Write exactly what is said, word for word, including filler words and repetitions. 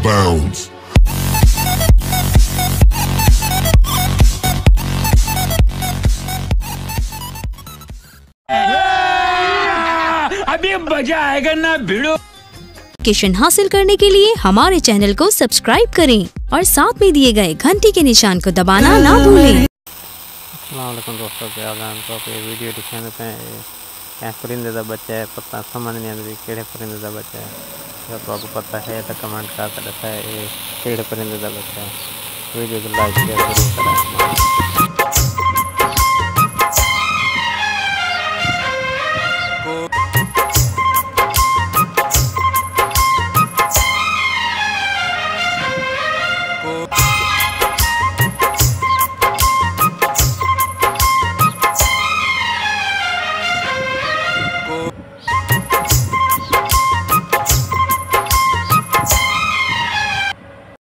bounds. अभी मजा आएगा ना भिड़ो। नोटिफिकेशन हासिल करने के लिए हमारे चैनल को सब्सक्राइब करें और साथ में दिए गए घंटी के निशान को दबाना ना भूलें। अस्सलामुअलैकुम दोस्तों, क्या हाल है? तो ये वीडियो दिखाने पे क्या परिंदे का बच्चा है, पता समझ नहीं आता केड़े परिंदे का बच्चा है। अगर आपको पता है तो कमेंट कर सकते हैं ये केड़े परिंदे का बच्चा है। वीडियो को लाइक शेयर जरूर करें।